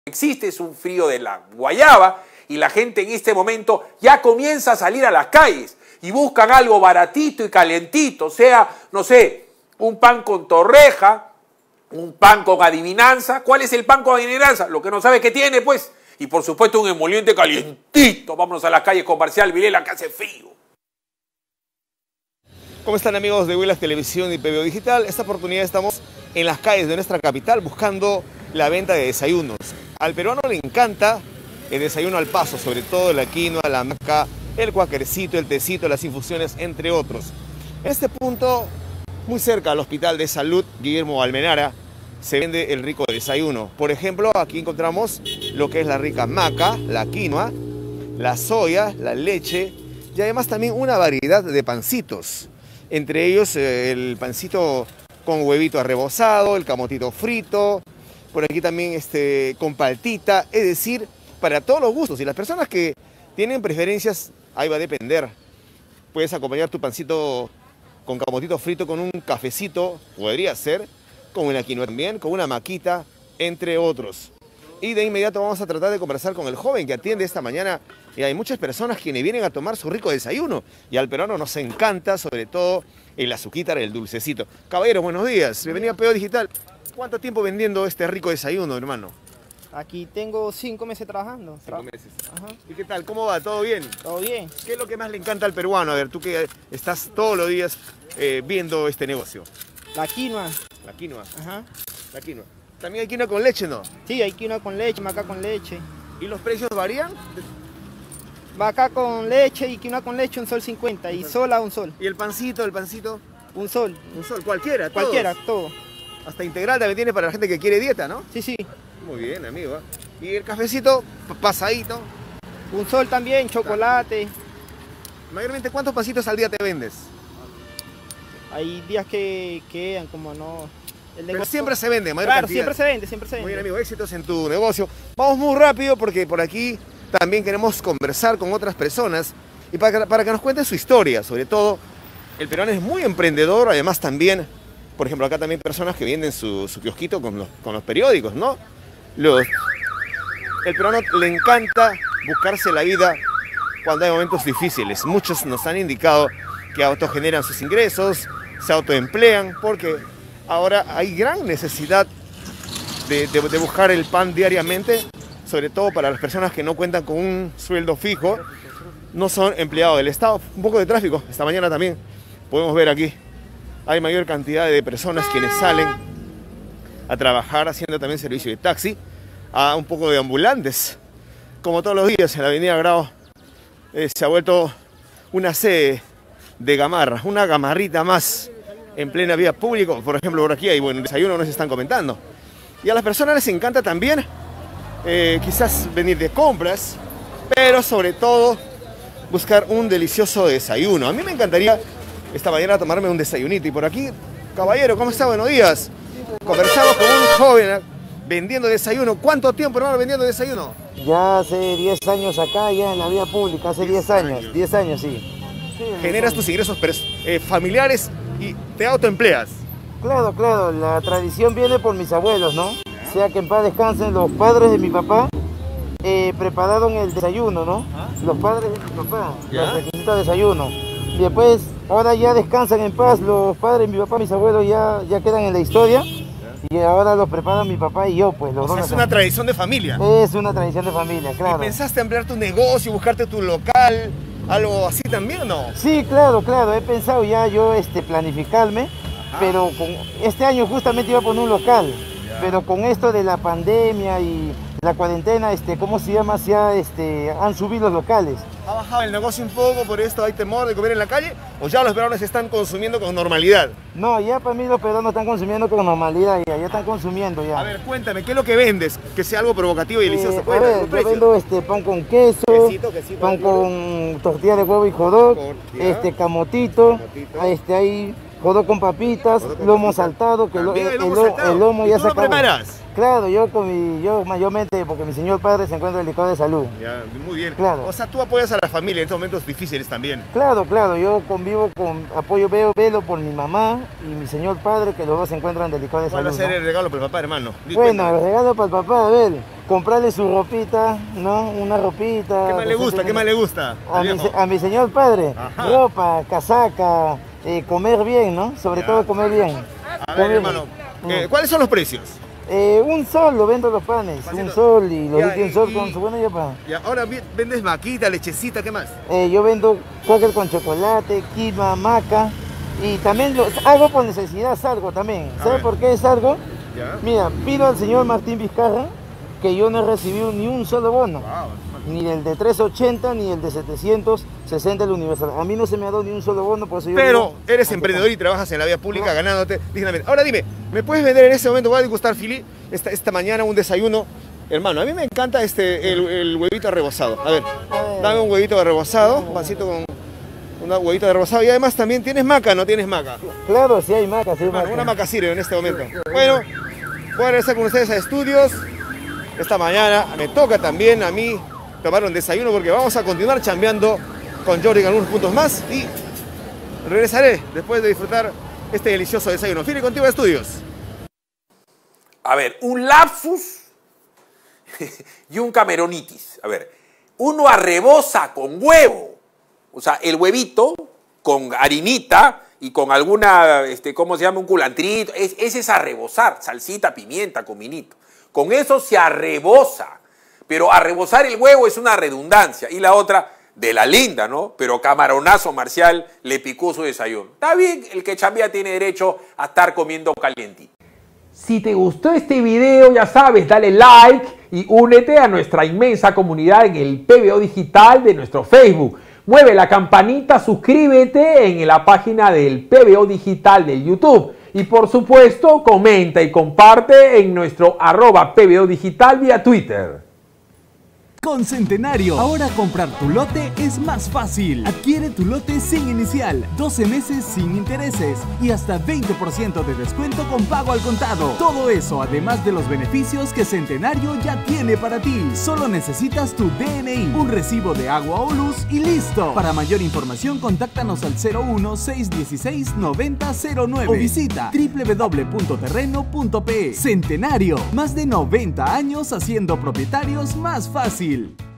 existe es un frío de la guayaba y la gente en este momento ya comienza a salir a las calles y buscan algo baratito y calentito, sea, no sé, un pan con torreja, un pan con adivinanza. ¿Cuál es el pan con adivinanza? Lo que no sabe que tiene, pues. Y por supuesto un emoliente calientito. Vámonos a las calles con Marcial Vilela, que hace frío. ¿Cómo están, amigos de Huilas Televisión y PBO Digital? Esta oportunidad estamos en las calles de nuestra capital buscando la venta de desayunos. Al peruano le encanta el desayuno al paso, sobre todo la quinoa, la maca, el cuaquercito, el tecito, las infusiones, entre otros. En este punto, muy cerca al Hospital de Salud Guillermo Almenara, se vende el rico desayuno. Por ejemplo, aquí encontramos lo que es la rica maca, la quinoa, la soya, la leche y además también una variedad de pancitos. Entre ellos el pancito con huevito arrebozado, el camotito frito, por aquí también con paltita, es decir, para todos los gustos. Y las personas que tienen preferencias, ahí va a depender. Puedes acompañar tu pancito con camotito frito con un cafecito, podría ser, con una quinoa también, con una maquita, entre otros. Y de inmediato vamos a tratar de conversar con el joven que atiende esta mañana. Y hay muchas personas quienes vienen a tomar su rico desayuno. Y al peruano nos encanta, sobre todo, el azuquitar, el dulcecito. Caballero, buenos días. Bienvenido a PBO Digital. ¿Cuánto tiempo vendiendo este rico desayuno, hermano? Aquí tengo 5 meses trabajando. 5 meses. Ajá. ¿Y qué tal? ¿Cómo va? ¿Todo bien? Todo bien. ¿Qué es lo que más le encanta al peruano? A ver, tú que estás todos los días viendo este negocio. La quinoa. La quinoa. Ajá. La quinoa. También hay quinoa con leche, ¿no? Sí, hay quinoa con leche, maca con leche. ¿Y los precios varían? Maca con leche y quinoa con leche, $1.50 y sola $1. ¿Y el pancito, el pancito? $1. Un sol, cualquiera, todos. Cualquiera, todo. Hasta integral también tiene para la gente que quiere dieta, ¿no? Sí, sí. Muy bien, amigo. ¿Y el cafecito pasadito? $1 también, chocolate. Mayormente, ¿cuántos pancitos al día te vendes? Hay días que quedan como no... Pero siempre se vende, mayor claro, cantidad. siempre se vende, siempre se vende. Muy bien, amigo, éxitos en tu negocio. Vamos muy rápido porque por aquí también queremos conversar con otras personas y para que nos cuenten su historia. Sobre todo, el peruano es muy emprendedor, además también, por ejemplo, acá también personas que venden su kiosquito con los periódicos, ¿no? El peruano le encanta buscarse la vida cuando hay momentos difíciles. Muchos nos han indicado que autogeneran sus ingresos, se autoemplean, porque ahora hay gran necesidad de buscar el pan diariamente, sobre todo para las personas que no cuentan con un sueldo fijo, no son empleados del Estado. Un poco de tráfico, esta mañana también podemos ver aquí, hay mayor cantidad de personas quienes salen a trabajar haciendo también servicio de taxi, a un poco de ambulantes. Como todos los días en la avenida Grau se ha vuelto una sede de gamarra, una gamarrita más en plena vía pública. Por ejemplo, por aquí hay buen desayuno, nos están comentando. Y a las personas les encanta también quizás venir de compras, pero sobre todo buscar un delicioso desayuno. A mí me encantaría esta mañana tomarme un desayunito. Y por aquí, caballero, ¿cómo está? Buenos días. Conversamos con un joven vendiendo desayuno. ¿Cuánto tiempo, hermano, vendiendo desayuno? Ya hace 10 años acá, ya en la vía pública, hace 10 años. 10 años, sí. Generas tus ingresos familiares y te autoempleas. Claro, claro, la tradición viene por mis abuelos, ¿no? O sea que en paz descansen los padres de mi papá, prepararon el desayuno, ¿no? Los padres de mi papá, los requisitos de desayuno. Y después, ahora ya descansan en paz, los padres de mi papá, mis abuelos ya quedan en la historia. Y ahora los preparan mi papá y yo, pues. O sea, es una tradición de familia. Es una tradición de familia, claro. ¿Y pensaste ampliar tu negocio, buscarte tu local, algo así también o no? Sí, claro, claro, he pensado ya yo planificarme, pero este año justamente iba a poner un local, pero con esto de la pandemia y la cuarentena, ¿cómo se llama? Han subido los locales. ¿Ha bajado el negocio un poco, por esto hay temor de comer en la calle? ¿O ya los peruanos están consumiendo con normalidad? No, ya para mí los peruanos están consumiendo con normalidad, ya están consumiendo ya. A ver, cuéntame, ¿qué es lo que vendes? Que sea algo provocativo y delicioso. A ver, yo vendo pan con queso, pan con tortilla de huevo y jodó, camotito, hay jodó con papitas, lomo saltado, que el lomo ya se acabó. ¿Tú lo preparas? Claro, yo mayormente, porque mi señor padre se encuentra delicado de salud. Ya, muy bien. Claro. O sea, tú apoyas a la familia en estos momentos difíciles también. Claro, yo convivo velo por mi mamá y mi señor padre, que los dos se encuentran delicados de ¿Cuál salud. va a ser ¿no? el regalo para el papá, hermano? Bueno, el regalo para el papá, a ver, comprarle su ropita, ¿no? Una ropita. ¿Qué más le gusta? ¿Qué más le gusta? A mi señor padre, Ajá. ropa, casaca, comer bien, ¿no? Sobre todo comer bien. A ver, hermano, ¿cuáles son los precios? Un sol lo vendo los panes, un sol y los un sol con su buena yapa. Y ahora vendes maquita, lechecita, ¿qué más? Yo vendo cracker con chocolate, quima, maca y también hago por necesidad, salgo también. ¿Sabe por qué salgo? ¿Ya? Mira, pido al señor Martín Vizcarra que yo no he recibido ni un solo bono. Wow. Ni el de 380 ni el de 760 del Universal. A mí no se me ha dado ni un solo bono, por eso yo Pero digo, eres emprendedor y trabajas en la vía pública ganándote dignamente. Ahora dime, ¿me puedes vender en este momento? Voy a degustar, Fili, esta mañana un desayuno. Hermano, a mí me encanta el huevito rebozado. A ver, dame un huevito rebozado, un vasito con una huevito rebozado. Y además también tienes maca, ¿no tienes maca? Claro, sí hay maca, sí hay Hermano, maca. una maca sirve en este momento. Bueno, voy a regresar con ustedes a estudios. Esta mañana me toca también a mí tomar un desayuno porque vamos a continuar chambeando con Jordi en algunos puntos más y regresaré después de disfrutar este delicioso desayuno. Fili, contigo a estudios. A ver, un lapsus y un cameronitis. A ver, uno arreboza con huevo, o sea, el huevito con harinita y con alguna, ¿cómo se llama? Un culantrito. Ese es arrebozar, salsita, pimienta, cominito. Con eso se arreboza. Pero arrebozar el huevo es una redundancia. Y la otra, de la linda, ¿no? Pero camaronazo Marcial le picó su desayuno. Está bien, el que chambea tiene derecho a estar comiendo calientito. Si te gustó este video, ya sabes, dale like y únete a nuestra inmensa comunidad en el PBO Digital de nuestro Facebook. Mueve la campanita, suscríbete en la página del PBO Digital de YouTube. Y por supuesto, comenta y comparte en nuestro @PBO Digital vía Twitter. Con Centenario, ahora comprar tu lote es más fácil. Adquiere tu lote sin inicial, 12 meses sin intereses y hasta 20% de descuento con pago al contado. Todo eso además de los beneficios que Centenario ya tiene para ti. Solo necesitas tu DNI, un recibo de agua o luz y listo. Para mayor información, contáctanos al 01-616-9009 o visita www.terreno.pe. Centenario, más de 90 años haciendo propietarios más fácil.